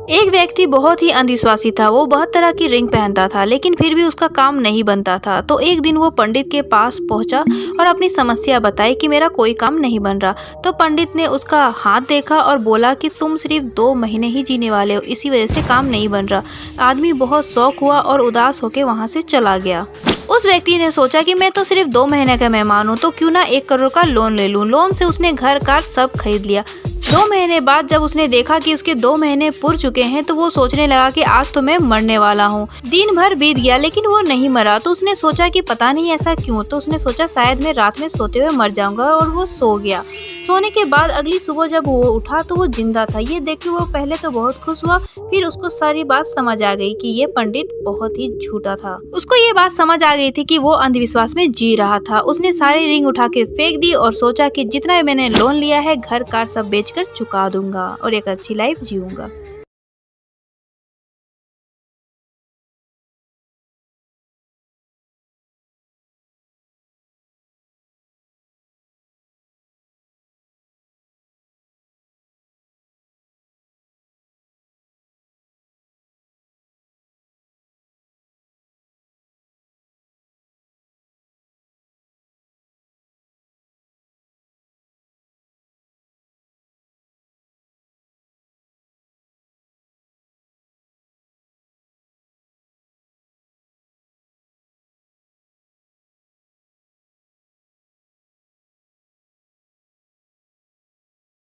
एक व्यक्ति बहुत ही अंधविश्वासी था। वो बहुत तरह की रिंग पहनता था, लेकिन फिर भी उसका काम नहीं बनता था। तो एक दिन वो पंडित के पास पहुंचा और अपनी समस्या बताई कि मेरा कोई काम नहीं बन रहा। तो पंडित ने उसका हाथ देखा और बोला कि तुम सिर्फ 2 महीने ही जीने वाले हो, इसी वजह से काम नहीं बन रहा। आदमी बहुत शौक हुआ और उदास होकर वहां से चला गया। उस व्यक्ति ने सोचा कि मैं तो सिर्फ 2 महीने का मेहमान हूँ, तो क्यों ना 1 करोड़ का लोन ले लूं। लोन से उसने घर कार सब खरीद लिया। 2 महीने बाद जब उसने देखा कि उसके 2 महीने पूर चुके हैं, तो वो सोचने लगा कि आज तो मैं मरने वाला हूँ। दिन भर बीत गया लेकिन वो नहीं मरा। तो उसने सोचा कि पता नहीं ऐसा क्यों। तो उसने सोचा शायद मैं रात में सोते हुए मर जाऊंगा, और वो सो गया। सोने के बाद अगली सुबह जब वो उठा तो वो जिंदा था। ये देख के वो पहले तो बहुत खुश हुआ, फिर उसको सारी बात समझ आ गई कि ये पंडित बहुत ही झूठा था। उसको ये बात समझ आ गई थी कि वो अंधविश्वास में जी रहा था। उसने सारी रिंग उठा के फेंक दी और सोचा कि जितना मैंने लोन लिया है, घर कार सब बेचकर चुका दूंगा और एक अच्छी लाइफ जीऊंगा।